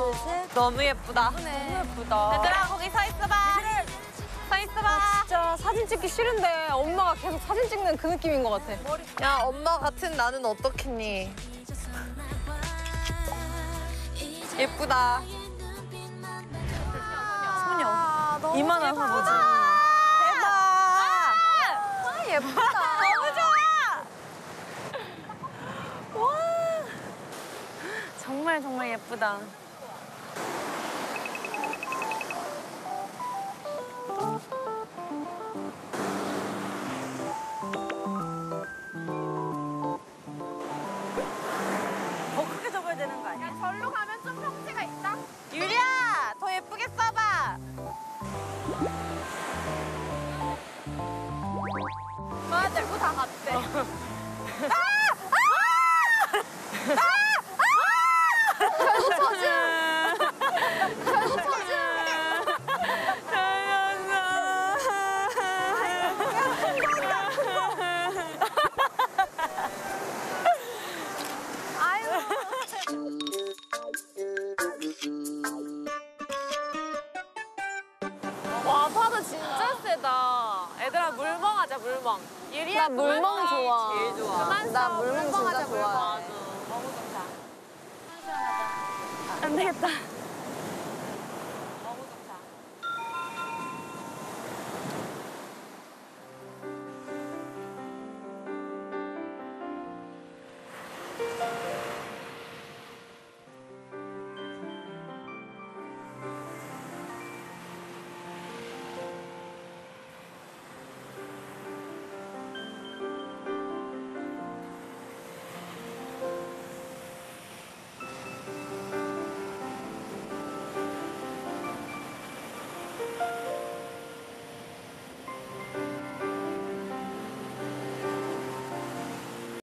셋. 너무 예쁘다. 예쁘네. 너무 예쁘다. 얘들아 거기 서 있어봐. 서 있어봐. 진짜 사진 찍기 싫은데 엄마가 계속 사진 찍는 그 느낌인 것 같아. 야 엄마 같은 나는 어떻겠니? 예쁘다. 소녀. 이만한 화보지. 대박. 아, 예쁘다. 너무 좋아. 와. 정말 정말 예쁘다. 더 크게 접어야 되는 거 아니야? 야, 절로 가면 좀 평지가 있다. 유리야, 더 예쁘게 써봐. 와, 들고 다 갔대. 결국 처짐. 결국 처짐. 와, 파도 진짜 세다. 얘들아, 물멍하자, 물멍. 유리야, 나 물멍 좋아. 제일 좋아. 그만 나 써, 물멍 진짜 물멍하자, 좋아해. 물멍. 너무 좋다. 안 되겠다. 너무 좋다.